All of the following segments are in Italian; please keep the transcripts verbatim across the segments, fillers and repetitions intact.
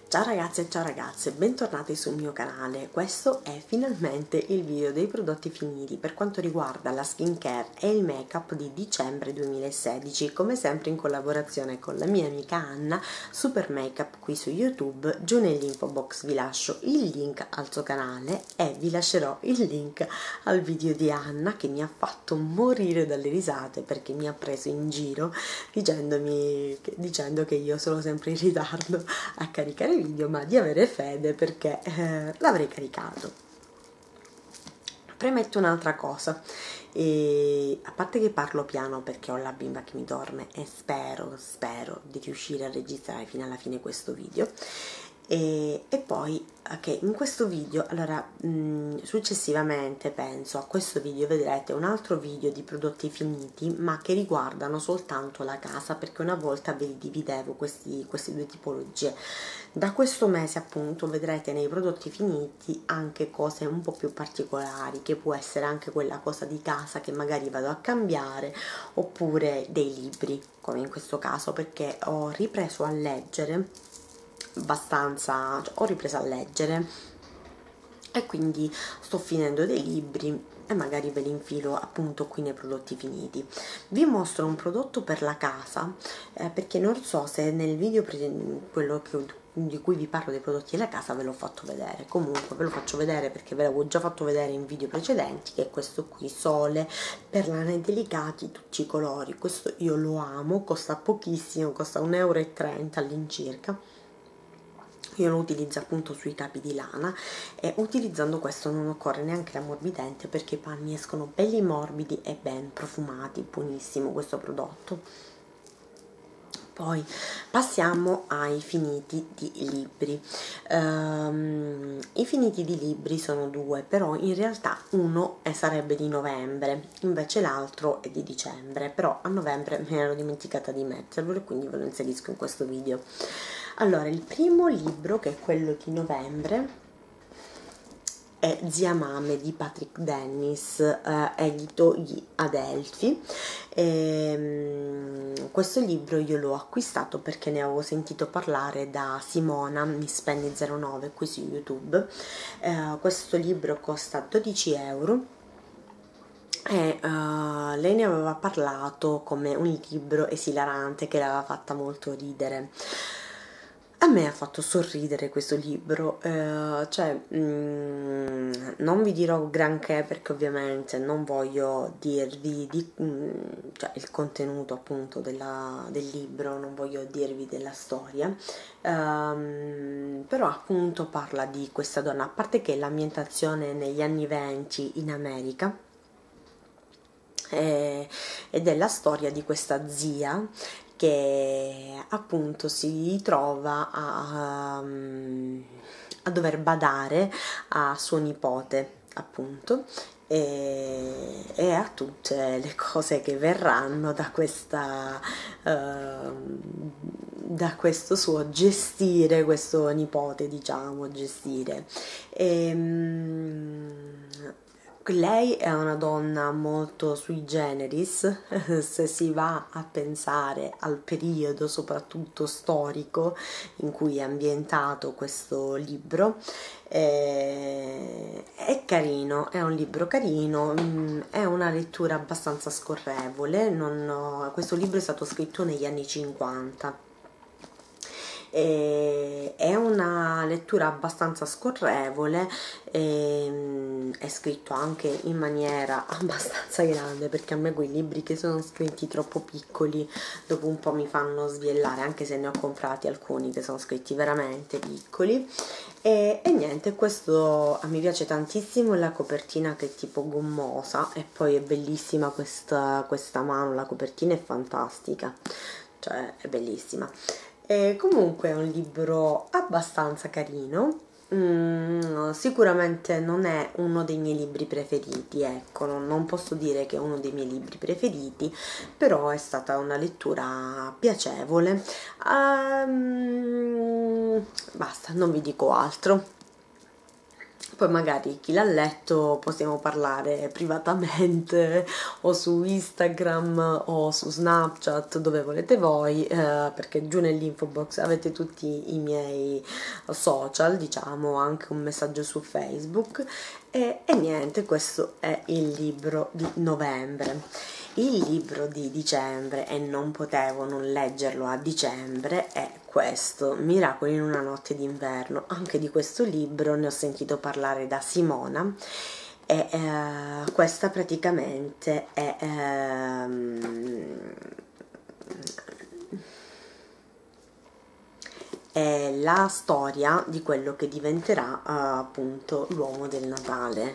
Ciao ragazze e ciao ragazze, bentornati sul mio canale. Questo è finalmente il video dei prodotti finiti per quanto riguarda la skincare e il make up di dicembre duemilasedici, come sempre in collaborazione con la mia amica Anna, Super Makeup qui su YouTube. Giù nell'info box vi lascio il link al suo canale e vi lascerò il link al video di Anna, che mi ha fatto morire dalle risate perché mi ha preso in giro dicendomi, dicendo che io sono sempre in ritardo a caricare video, ma di avere fede perché eh, l'avrei caricato. Premetto un'altra cosa, e a parte che parlo piano perché ho la bimba che mi dorme e spero, spero di riuscire a registrare fino alla fine questo video, e, e poi che in questo video, allora mh, successivamente penso a questo video vedrete un altro video di prodotti finiti ma che riguardano soltanto la casa, perché una volta ve li dividevo questi, queste due tipologie. Da questo mese appunto vedrete nei prodotti finiti anche cose un po' più particolari, che può essere anche quella cosa di casa che magari vado a cambiare, oppure dei libri come in questo caso, perché ho ripreso a leggere abbastanza, cioè, ho ripreso a leggere e quindi sto finendo dei libri e magari ve li infilo appunto qui nei prodotti finiti. Vi mostro un prodotto per la casa eh, perché non so se nel video quello che di cui vi parlo dei prodotti della casa ve l'ho fatto vedere. Comunque ve lo faccio vedere perché ve l'avevo già fatto vedere in video precedenti, che è questo qui, Sole Perlane Delicati tutti i colori. Questo io lo amo, costa pochissimo, costa un euro e trenta all'incirca. Io lo utilizzo appunto sui capi di lana e utilizzando questo non occorre neanche l'ammorbidente perché i panni escono belli morbidi e ben profumati. Buonissimo questo prodotto. Poi passiamo ai finiti di libri. Um, i finiti di libri sono due, però in realtà uno sarebbe di novembre, invece l'altro è di dicembre, però a novembre me ne ero dimenticata di metterlo e quindi ve lo inserisco in questo video. Allora, il primo libro, che è quello di novembre, è Zia Mame di Patrick Dennis, eh, edito gli Adelphi. E, um, questo libro io l'ho acquistato perché ne avevo sentito parlare da Simona Miss Penny zero nove qui su YouTube. Eh, questo libro costa dodici euro e uh, lei ne aveva parlato come un libro esilarante che l'aveva fatta molto ridere. A me ha fatto sorridere questo libro, eh, cioè mm, non vi dirò granché perché ovviamente non voglio dirvi di, mm, cioè, il contenuto appunto della, del libro, non voglio dirvi della storia, um, però appunto parla di questa donna, a parte che l'ambientazione negli anni venti in America, eh, ed è la storia di questa zia che appunto si trova a, a dover badare a suo nipote appunto e, e a tutte le cose che verranno da questa uh, da questo suo gestire questo nipote, diciamo, gestire e, um, lei è una donna molto sui generis, se si va a pensare al periodo soprattutto storico in cui è ambientato questo libro. Eh, è carino, è un libro carino, mh, è una lettura abbastanza scorrevole. Non ho, questo libro è stato scritto negli anni cinquanta. E è una lettura abbastanza scorrevole, e, è scritto anche in maniera abbastanza grande, perché a me quei libri che sono scritti troppo piccoli dopo un po' mi fanno sbiellare, anche se ne ho comprati alcuni che sono scritti veramente piccoli. E, e niente, questo a me piace tantissimo, la copertina che è tipo gommosa e poi è bellissima questa, questa mano, la copertina è fantastica, cioè è bellissima. E comunque è un libro abbastanza carino, mm, sicuramente non è uno dei miei libri preferiti, ecco, non, non posso dire che è uno dei miei libri preferiti, però è stata una lettura piacevole. Um, basta, non vi dico altro. Poi magari chi l'ha letto possiamo parlare privatamente o su Instagram o su Snapchat, dove volete voi, eh, perché giù nell'info box avete tutti i miei social, diciamo, anche un messaggio su Facebook. E, e niente, questo è il libro di novembre. Il libro di dicembre, e non potevo non leggerlo a dicembre, è questo, Miracoli in una notte d'inverno. Anche di questo libro ne ho sentito parlare da Simona e eh, questa praticamente è ehm, è la storia di quello che diventerà uh, appunto l'uomo del Natale.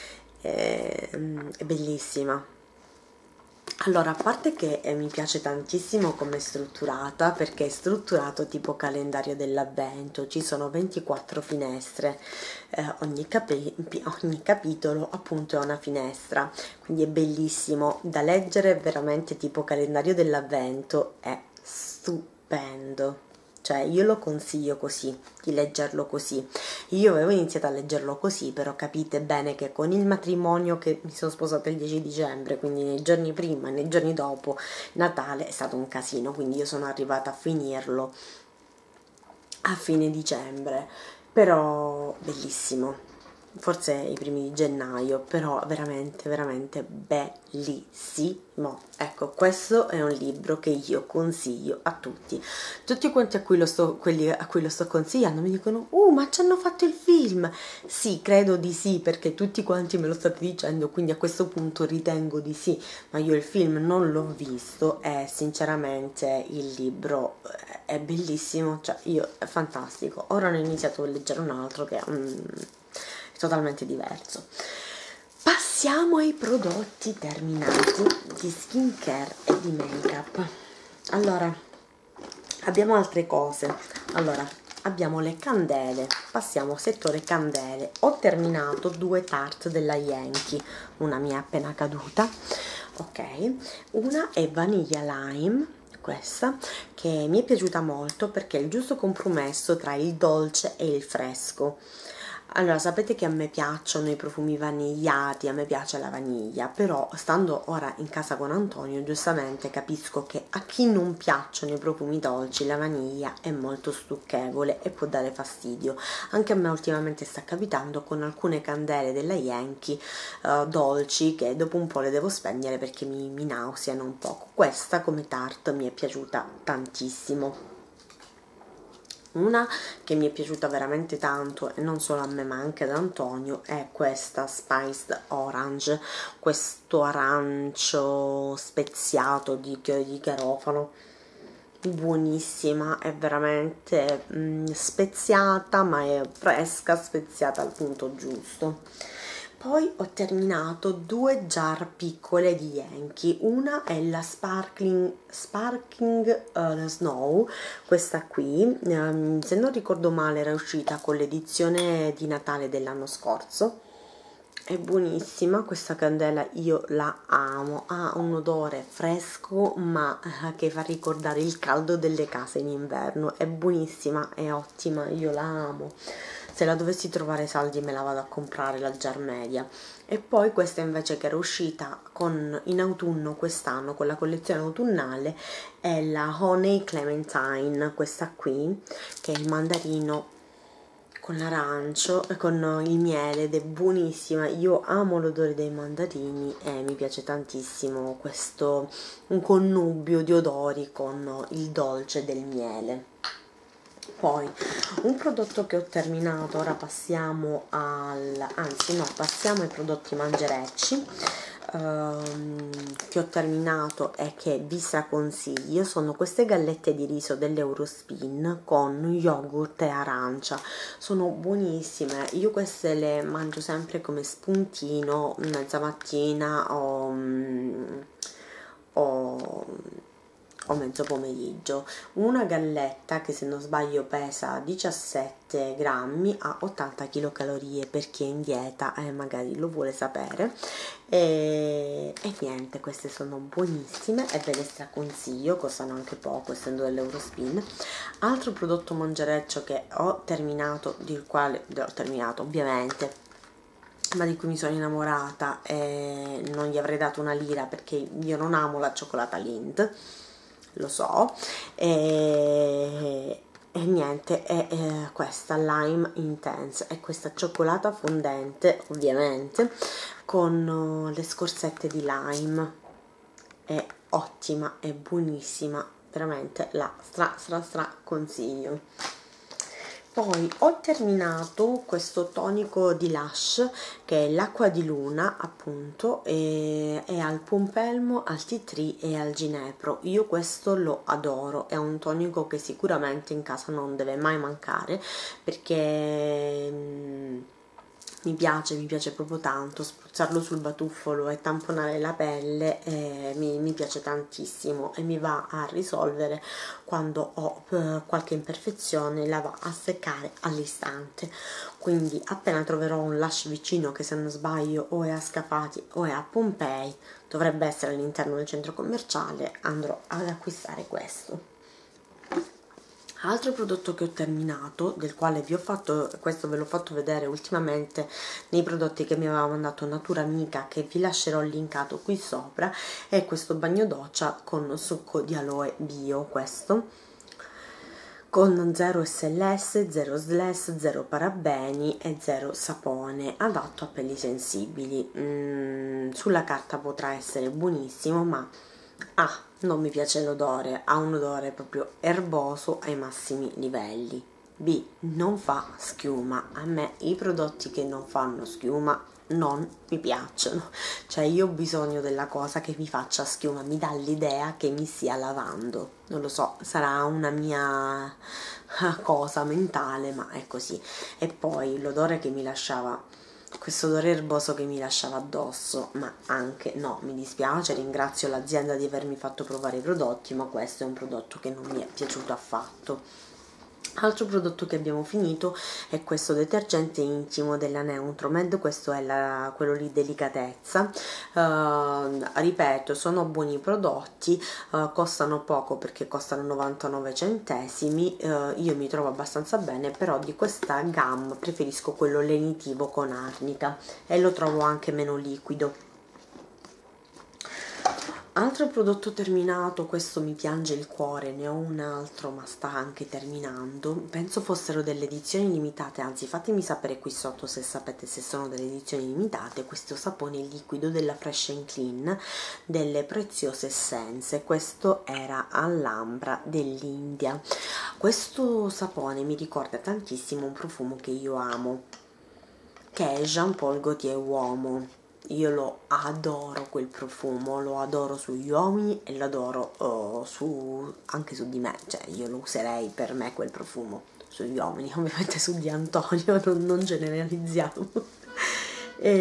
È, è bellissima. Allora, a parte che eh, mi piace tantissimo come è strutturata, perché è strutturato tipo calendario dell'avvento, ci sono ventiquattro finestre, eh, ogni, capi ogni capitolo appunto è una finestra, quindi è bellissimo da leggere, veramente tipo calendario dell'avvento, è stupendo. Cioè io lo consiglio così, di leggerlo così. Io avevo iniziato a leggerlo così, però capite bene che con il matrimonio, che mi sono sposata il dieci dicembre, quindi nei giorni prima e nei giorni dopo Natale, è stato un casino, quindi io sono arrivata a finirlo a fine dicembre, però bellissimo. Forse i primi di gennaio, però veramente veramente bellissimo. Ecco, questo è un libro che io consiglio a tutti. Tutti quanti a cui lo sto, quelli a cui lo sto consigliando mi dicono: uh, ma ci hanno fatto il film. Sì, credo di sì, perché tutti quanti me lo state dicendo, quindi a questo punto ritengo di sì, ma io il film non l'ho visto e sinceramente il libro è bellissimo, cioè io è fantastico. Ora ne ho iniziato a leggere un altro che mm, totalmente diverso. Passiamo ai prodotti terminati di skincare e di make up. Allora, abbiamo altre cose. Allora, abbiamo le candele. Passiamo al settore candele. Ho terminato due Tarte della Yankee, una mia appena caduta, ok, una è vaniglia lime, questa, che mi è piaciuta molto perché è il giusto compromesso tra il dolce e il fresco. Allora, sapete che a me piacciono i profumi vanigliati, a me piace la vaniglia, però stando ora in casa con Antonio, giustamente capisco che a chi non piacciono i profumi dolci, la vaniglia è molto stucchevole e può dare fastidio. Anche a me ultimamente sta capitando con alcune candele della Yankee uh, dolci, che dopo un po' le devo spegnere perché mi, mi nauseano un poco. Questa come Tarte mi è piaciuta tantissimo. Una che mi è piaciuta veramente tanto, e non solo a me ma anche ad Antonio, è questa Spiced Orange, questo arancio speziato di, di garofano, buonissima, è veramente mm, speziata, ma è fresca, speziata al punto giusto. Poi ho terminato due jar piccole di Yankee, una è la Sparkling, Sparkling uh, Snow, questa qui, um, se non ricordo male era uscita con l'edizione di Natale dell'anno scorso, è buonissima questa candela, io la amo, ha un odore fresco ma che fa ricordare il caldo delle case in inverno, è buonissima, è ottima, io la amo. Se la dovessi trovare saldi me la vado a comprare, la jar media. E poi questa invece che era uscita con, in autunno quest'anno con la collezione autunnale è la Honey Clementine, questa qui che è il mandarino con l'arancio e con il miele ed è buonissima. Io amo l'odore dei mandarini e mi piace tantissimo questo un connubio di odori con il dolce del miele. Poi un prodotto che ho terminato, ora passiamo al, anzi no, passiamo ai prodotti mangerecci, ehm, che ho terminato e che vi straconsiglio, sono queste gallette di riso dell'Eurospin con yogurt e arancia, sono buonissime, io queste le mangio sempre come spuntino, mezza mattina o... o o mezzo pomeriggio. Una galletta che se non sbaglio pesa diciassette grammi, ha ottanta chilocalorie per chi è in dieta e magari lo vuole sapere, e, e niente, queste sono buonissime e ve le straconsiglio, costano anche poco essendo dell'Eurospin. Altro prodotto mangereccio che ho terminato, del quale ho terminato ovviamente ma di cui mi sono innamorata e non gli avrei dato una lira perché io non amo la cioccolata Lindt, lo so, e, e niente, è, è questa Lime Intense, è questa cioccolata fondente ovviamente con le scorzette di lime, è ottima, è buonissima, veramente la stra stra stra consiglio. Poi ho terminato questo tonico di Lush che è l'acqua di luna, appunto, e è al pompelmo, al tea tree e al ginepro. Io questo lo adoro, è un tonico che sicuramente in casa non deve mai mancare perché mm, mi piace, mi piace proprio tanto spruzzarlo sul batuffolo e tamponare la pelle, eh, mi, mi piace tantissimo e mi va a risolvere quando ho eh, qualche imperfezione, la va a seccare all'istante. Quindi appena troverò un Lush vicino, che se non sbaglio o è a Scafati o è a Pompei, dovrebbe essere all'interno del centro commerciale, andrò ad acquistare questo. Altro prodotto che ho terminato, del quale vi ho fatto, questo ve l'ho fatto vedere ultimamente nei prodotti che mi aveva mandato Natura Amica, che vi lascerò linkato qui sopra, è questo bagno doccia con succo di aloe bio, questo con zero S L S, zero S L S, zero parabeni e zero sapone, adatto a pelli sensibili. Mm, sulla carta potrà essere buonissimo, ma A, non mi piace l'odore, ha un odore proprio erboso ai massimi livelli. B, non fa schiuma. A me i prodotti che non fanno schiuma non mi piacciono, cioè io ho bisogno della cosa che mi faccia schiuma, mi dà l'idea che mi stia lavando, non lo so, sarà una mia cosa mentale, ma è così. E poi l'odore che mi lasciava, questo odore erboso che mi lasciava addosso, ma anche no, mi dispiace, ringrazio l'azienda di avermi fatto provare i prodotti, ma questo è un prodotto che non mi è piaciuto affatto. Altro prodotto che abbiamo finito è questo detergente intimo della Neutromed, questo è la, quello lì delicatezza. Uh, ripeto, sono buoni prodotti, uh, costano poco perché costano novantanove centesimi, uh, io mi trovo abbastanza bene, però di questa gamma preferisco quello lenitivo con arnica e lo trovo anche meno liquido. Altro prodotto terminato, questo mi piange il cuore, ne ho un altro ma sta anche terminando, penso fossero delle edizioni limitate, anzi fatemi sapere qui sotto se sapete se sono delle edizioni limitate, questo sapone liquido della Fresh and Clean delle Preziose Essenze, questo era all'ambra dell'India. Questo sapone mi ricorda tantissimo un profumo che io amo, che è Jean Paul Gaultier Uomo. Io lo adoro quel profumo, lo adoro sugli uomini e lo adoro uh, su, anche su di me, cioè io lo userei per me quel profumo sugli uomini, ovviamente su di Antonio, non, non generalizziamo. e,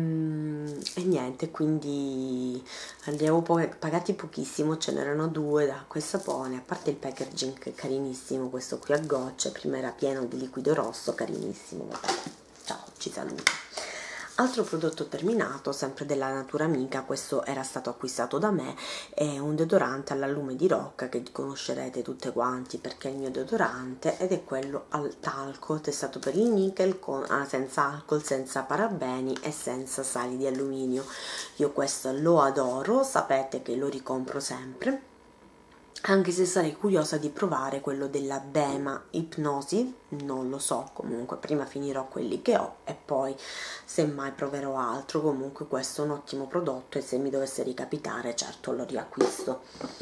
e niente, quindi li avevo pagati pochissimo, ce n'erano due da quel sapone, a parte il packaging che è carinissimo, questo qui a gocce, prima era pieno di liquido rosso, carinissimo, vabbè, ciao, ci saluto. Altro prodotto terminato, sempre della Natura Amica, questo era stato acquistato da me, è un deodorante all'allume di rocca che conoscerete tutte quanti perché è il mio deodorante, ed è quello al talco, testato per il nickel, con, ah, senza alcol, senza parabeni e senza sali di alluminio. Io questo lo adoro, sapete che lo ricompro sempre, anche se sarei curiosa di provare quello della Bema Ipnosi, non lo so, comunque prima finirò quelli che ho e poi semmai proverò altro. Comunque questo è un ottimo prodotto e se mi dovesse ricapitare certo lo riacquisto.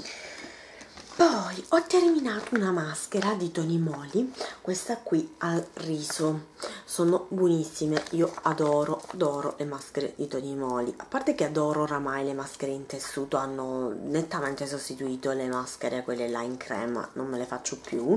Poi ho terminato una maschera di Tony Moly, questa qui al riso, sono buonissime, io adoro, adoro le maschere di Tony Moly, a parte che adoro oramai le maschere in tessuto, hanno nettamente sostituito le maschere, quelle là in crema, non me le faccio più.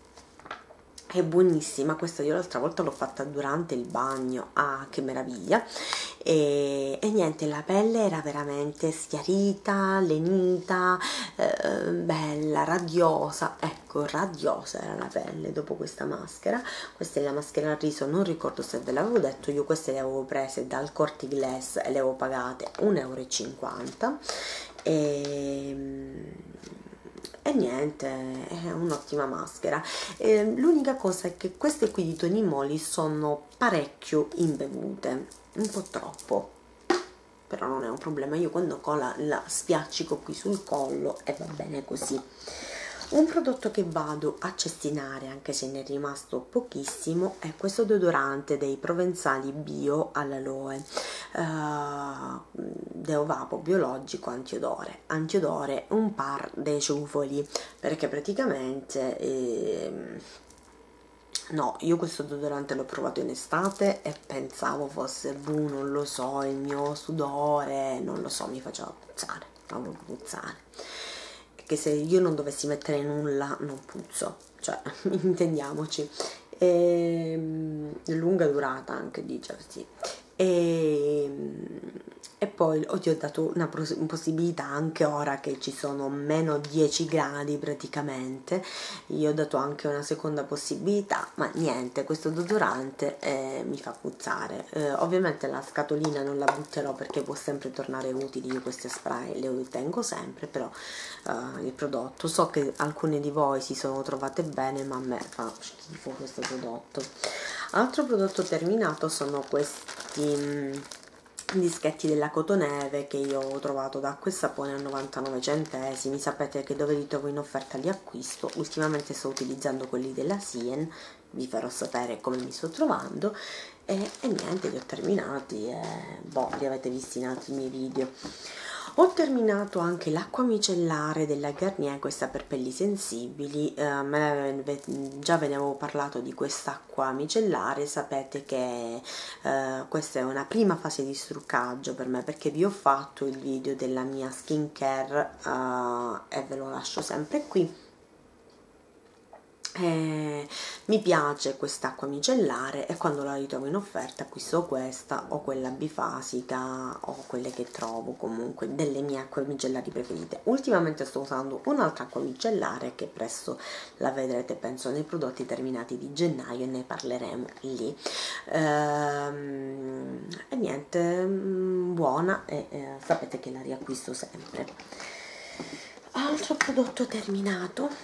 È buonissima, questa io l'altra volta l'ho fatta durante il bagno, ah che meraviglia, e, e niente, la pelle era veramente schiarita, lenita, eh, bella, radiosa, ecco, radiosa era la pelle dopo questa maschera. Questa è la maschera al riso, non ricordo se ve l'avevo detto, io queste le avevo prese dal Cortiglass e le avevo pagate un euro e cinquanta. E... e niente, è un'ottima maschera. Eh, l'unica cosa è che queste qui di Tony Moly sono parecchio imbevute, un po' troppo, però non è un problema, io quando cola la sfiaccico qui sul collo e va bene così. Un prodotto che vado a cestinare, anche se ne è rimasto pochissimo, è questo deodorante dei Provenzali Bio all'aloe, uh, Deo Vapo biologico antiodore, antiodore un par dei ciufoli, perché praticamente eh, no, io questo deodorante l'ho provato in estate e pensavo fosse buh, non lo so, il mio sudore, non lo so, mi faceva puzzare, proprio puzzare. Che se io non dovessi mettere nulla non puzzo, cioè intendiamoci. E, lunga durata anche, dice sì. E, e poi oh, ti ho dato una possibilità anche ora che ci sono meno dieci gradi praticamente, io ho dato anche una seconda possibilità, ma niente, questo deodorante eh, mi fa puzzare. Eh, ovviamente la scatolina non la butterò perché può sempre tornare utile, io queste spray le tengo sempre, però eh, il prodotto, so che alcune di voi si sono trovate bene, ma a me fa schifo questo prodotto. Altro prodotto terminato sono questi mh, dischetti della Cotoneve che io ho trovato da Acqua e Sapone a novantanove centesimi. Sapete che dove li trovo in offerta li acquisto. Ultimamente sto utilizzando quelli della Sien, vi farò sapere come mi sto trovando. E, e niente, li ho terminati e boh, li avete visti in altri miei video. Ho terminato anche l'acqua micellare della Garnier, questa per pelli sensibili. Eh, me, già ve ne avevo parlato di quest'acqua micellare, sapete che eh, questa è una prima fase di struccaggio per me, perché vi ho fatto il video della mia skincare eh, e ve lo lascio sempre qui. Eh, mi piace quest'acqua micellare e quando la ritrovo in offerta acquisto questa o quella bifasica o quelle che trovo, comunque delle mie acque micellari preferite. Ultimamente sto usando un'altra acqua micellare che presto la vedrete, penso nei prodotti terminati di gennaio, e ne parleremo lì. Ehm, e niente, buona, e eh, sapete che la riacquisto sempre. Altro prodotto terminato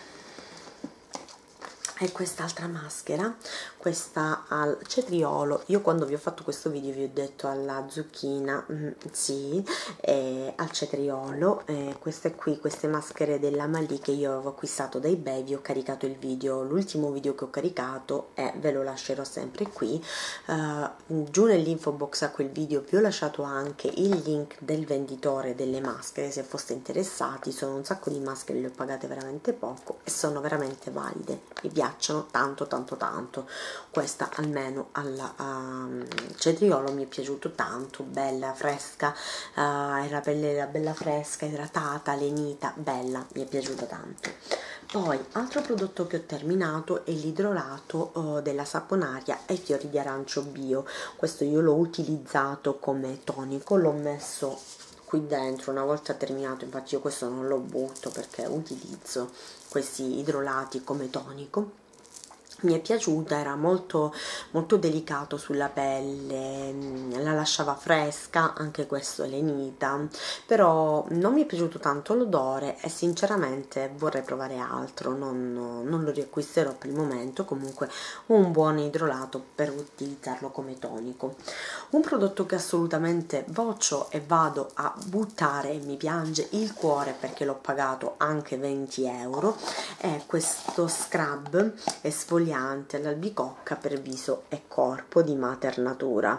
è quest'altra maschera, questa al cetriolo. Io quando vi ho fatto questo video vi ho detto alla zucchina, mm, sì, e al cetriolo. Eh, queste qui, queste maschere della Malì che io avevo acquistato dai eBay, vi ho caricato il video, l'ultimo video che ho caricato, e ve lo lascerò sempre qui. Uh, giù nell'info box a quel video vi ho lasciato anche il link del venditore delle maschere, se foste interessati. Sono un sacco di maschere, le ho pagate veramente poco e sono veramente valide, mi piacciono tanto tanto tanto. Questa almeno al um, cetriolo mi è piaciuto tanto, bella fresca, uh, era bella, bella fresca, idratata, lenita, bella, mi è piaciuta tanto. Poi altro prodotto che ho terminato è l'idrolato uh, della Saponaria ai fiori di arancio bio. Questo io l'ho utilizzato come tonico, l'ho messo qui dentro una volta terminato, infatti io questo non lo butto perché utilizzo questi idrolati come tonico. Mi è piaciuta, era molto molto delicato sulla pelle, la lasciava fresca, anche questo è lenita, però non mi è piaciuto tanto l'odore e sinceramente vorrei provare altro, non, non lo riacquisterò per il momento. Comunque un buon idrolato per utilizzarlo come tonico. Un prodotto che assolutamente boccio e vado a buttare, mi piange il cuore perché l'ho pagato anche venti euro, è questo scrub esfoliante all'albicocca per viso e corpo di Mater Natura.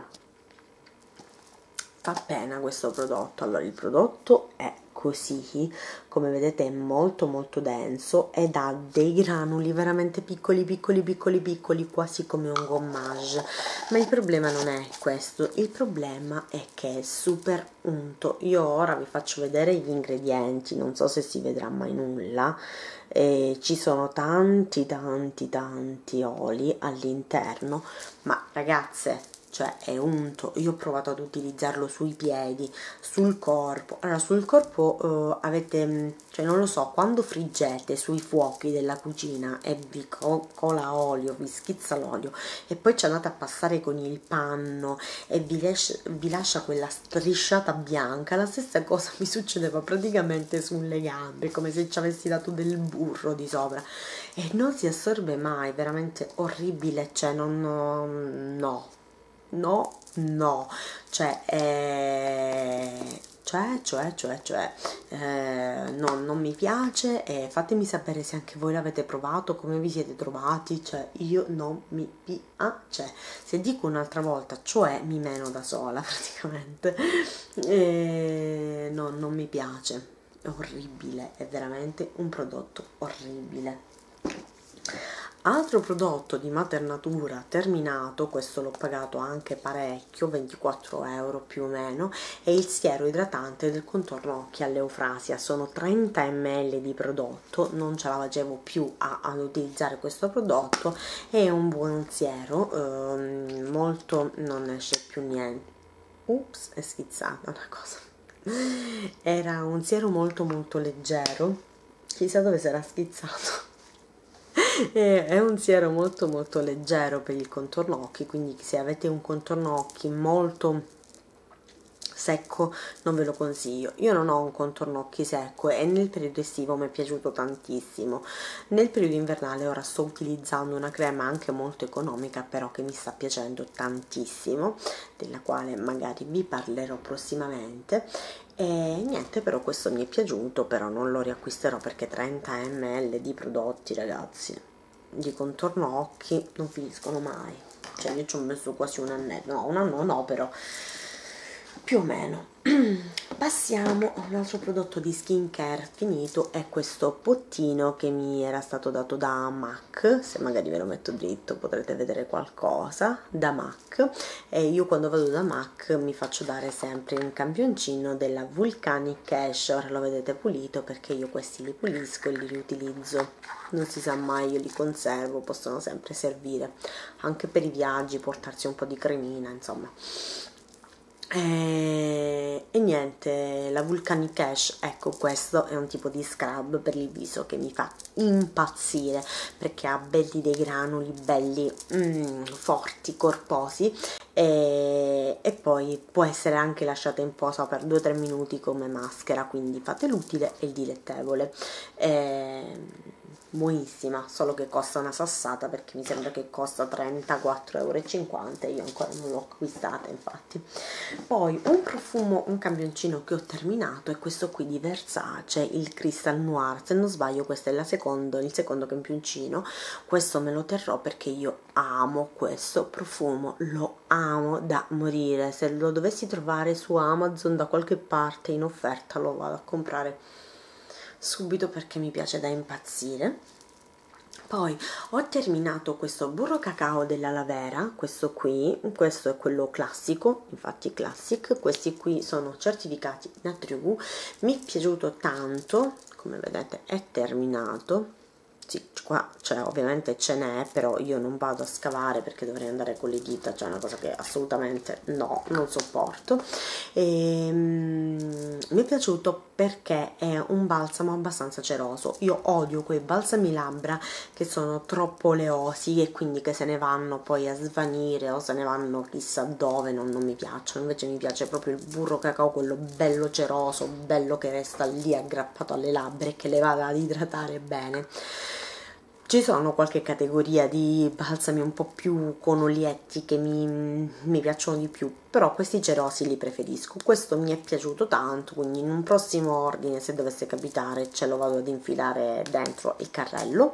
Fa pena questo prodotto. Allora, il prodotto è così, come vedete è molto molto denso ed ha dei granuli veramente piccoli piccoli piccoli piccoli, quasi come un gommage, ma il problema non è questo, il problema è che è super unto. Io ora vi faccio vedere gli ingredienti, non so se si vedrà mai nulla. E ci sono tanti tanti tanti oli all'interno, ma ragazze cioè è unto. Io ho provato ad utilizzarlo sui piedi, sul corpo. Allora sul corpo eh, avete, cioè non lo so, quando friggete sui fuochi della cucina e vi co cola olio, vi schizza l'olio e poi ci andate a passare con il panno e vi, vi lascia quella strisciata bianca, la stessa cosa mi succedeva praticamente sulle gambe, come se ci avessi dato del burro di sopra e non si assorbe mai, veramente orribile, cioè non, no no no cioè eh, cioè cioè cioè cioè eh, no, non mi piace e fatemi sapere se anche voi l'avete provato, come vi siete trovati, cioè io non mi piace, se dico un'altra volta cioè mi meno da sola praticamente, e no, non mi piace, è orribile, è veramente un prodotto orribile. Altro prodotto di Maternatura terminato, questo l'ho pagato anche parecchio, ventiquattro euro più o meno, è il siero idratante del contorno occhi all'Eufrasia. Sono trenta millilitri di prodotto, non ce la facevo più a, ad utilizzare questo prodotto, è un buon siero, ehm, molto, non esce più niente, ups, è schizzata una cosa, era un siero molto molto leggero, chissà dove sarà schizzato. È un siero molto molto leggero per il contorno occhi, quindi se avete un contorno occhi molto secco non ve lo consiglio. Io non ho un contorno occhi secco e nel periodo estivo mi è piaciuto tantissimo. Nel periodo invernale ora sto utilizzando una crema anche molto economica, però che mi sta piacendo tantissimo, della quale magari vi parlerò prossimamente. E niente, però questo mi è piaciuto, però non lo riacquisterò perché trenta millilitri di prodotti, ragazzi, di contorno occhi non finiscono mai, cioè io ci ho messo quasi un annetto, no, un anno no, però più o meno. Passiamo a un altro prodotto di skincare finito, è questo pottino che mi era stato dato da MAC, se magari ve lo metto dritto potrete vedere qualcosa, da MAC, e io quando vado da MAC mi faccio dare sempre un campioncino della Volcanic Ash. Ora lo vedete pulito perché io questi li pulisco e li riutilizzo, non si sa mai, io li conservo, possono sempre servire anche per i viaggi, portarsi un po' di cremina, insomma. E, e niente, la Volcanic Ash, ecco, questo è un tipo di scrub per il viso che mi fa impazzire perché ha belli dei granuli belli mm, forti, corposi, e, e poi può essere anche lasciata in posa per due o tre minuti come maschera, quindi fate l'utile e il dilettevole. E, buonissima, solo che costa una sassata perché mi sembra che costa trentaquattro e cinquanta euro, io ancora non l'ho acquistata infatti. Poi un profumo, un campioncino che ho terminato è questo qui di Versace, il Crystal Noir, se non sbaglio questo è la secondo, il secondo campioncino, questo me lo terrò perché io amo questo profumo, lo amo da morire, se lo dovessi trovare su Amazon da qualche parte in offerta lo vado a comprare subito perché mi piace da impazzire. Poi ho terminato questo burro cacao della Lavera, questo qui, questo è quello classico, infatti classic, questi qui sono certificati Natrue, mi è piaciuto tanto, come vedete è terminato. Sì, qua cioè, ovviamente ce n'è, però io non vado a scavare perché dovrei andare con le dita, cioè una cosa che assolutamente no, non sopporto. E, mm, mi è piaciuto perché è un balsamo abbastanza ceroso. Io odio quei balsami labbra che sono troppo oleosi e quindi che se ne vanno poi a svanire o se ne vanno chissà dove, non, non mi piacciono. Invece mi piace proprio il burro cacao, quello bello ceroso, bello che resta lì aggrappato alle labbra e che le vada ad idratare bene. Ci sono qualche categoria di balsami un po' più con olietti che mi, mi piacciono di più, però questi cerosi li preferisco. Questo mi è piaciuto tanto, quindi in un prossimo ordine, se dovesse capitare, ce lo vado ad infilare dentro il carrello.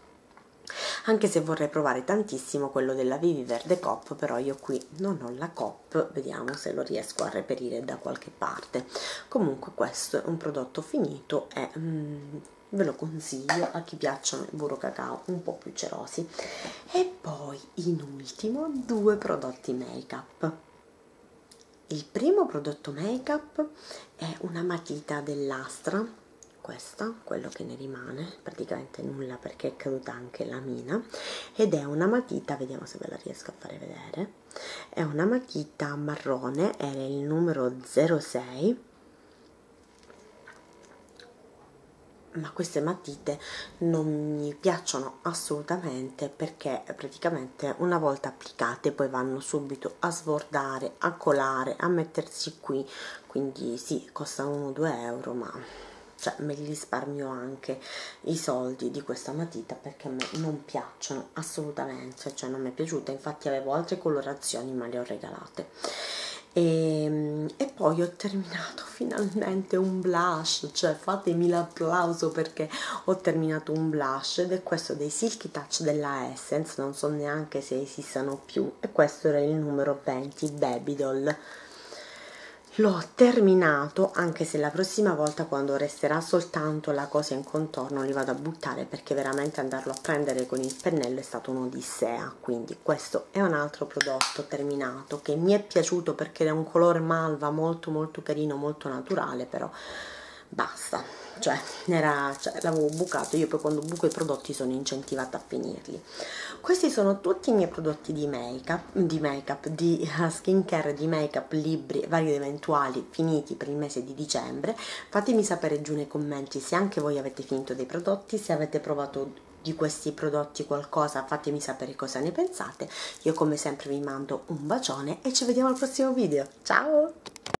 Anche se vorrei provare tantissimo quello della Vivi Verde Coop, però io qui non ho la Coop, vediamo se lo riesco a reperire da qualche parte. Comunque questo è un prodotto finito e mm, ve lo consiglio a chi piacciono il burro cacao un po' più cerosi. E poi in ultimo due prodotti make up. Il primo prodotto make up è una matita dell'Astra, questa, quello che ne rimane, praticamente nulla perché è caduta anche la mina, ed è una matita, vediamo se ve la riesco a fare vedere, è una matita marrone, è il numero zero sei, ma queste matite non mi piacciono assolutamente perché praticamente una volta applicate poi vanno subito a sbordare, a colare, a mettersi qui, quindi sì, costano uno due euro, ma cioè me li risparmio anche i soldi di questa matita perché a me non piacciono assolutamente, cioè non mi è piaciuta, infatti avevo altre colorazioni ma le ho regalate. E, e poi ho terminato finalmente un blush, cioè fatemi l'applauso perché ho terminato un blush, ed è questo dei Silky Touch della Essence, non so neanche se esistano più, e questo era il numero venti Baby Doll. L'ho terminato, anche se la prossima volta, quando resterà soltanto la cosa in contorno, li vado a buttare perché veramente andarlo a prendere con il pennello è stato un'odissea. Quindi questo è un altro prodotto terminato che mi è piaciuto perché è un colore malva molto molto carino, molto naturale, però basta, cioè, era, cioè l'avevo bucato. Io poi quando buco i prodotti sono incentivata a finirli. Questi sono tutti i miei prodotti di make up, di, make -up, di uh, skincare, di make up, libri vari ed eventuali finiti per il mese di dicembre. Fatemi sapere giù nei commenti se anche voi avete finito dei prodotti, se avete provato di questi prodotti qualcosa, fatemi sapere cosa ne pensate. Io come sempre vi mando un bacione e ci vediamo al prossimo video. Ciao!